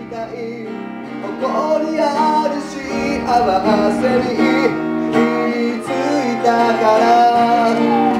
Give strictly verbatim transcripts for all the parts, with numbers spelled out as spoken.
たい誇りある幸せに気づいたから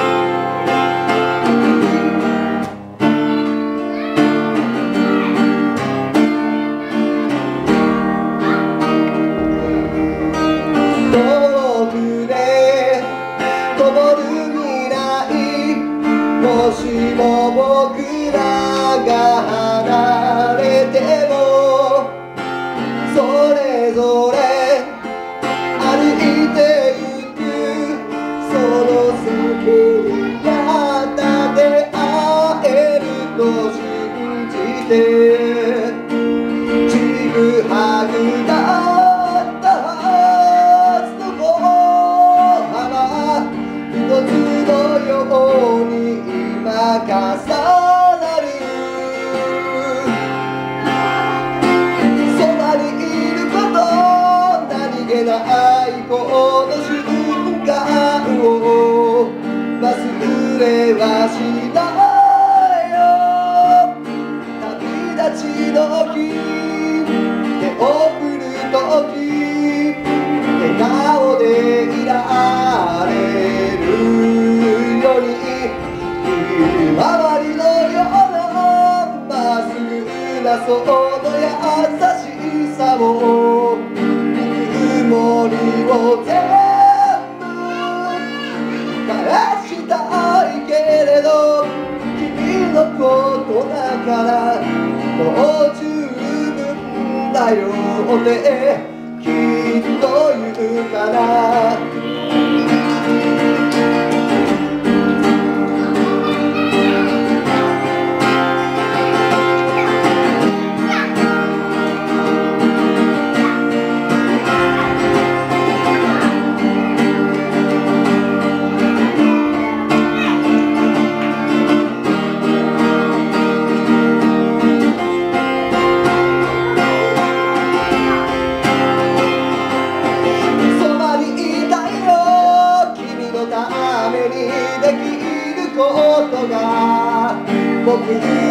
遠くで灯る未来もしも僕らが離れてもそれぞれ歩いてゆくその先にやがて会えると信じてちぐはぐだったはずの花一つのように今重なるそばにいること何気ないこの瞬間を忘れはしないよ旅立ちの日手を振るとき笑顔でいられるように周りのようなまっすぐなその優しさを曇りを全部返したいけれど君のことだからもう十分だよってきっと言うから僕